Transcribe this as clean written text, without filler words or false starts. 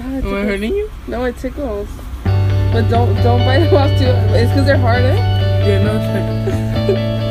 Am I tickles. hurting you? No, it tickles. But don't bite them off too. It's because they're hard, eh? Yeah, no, it's like.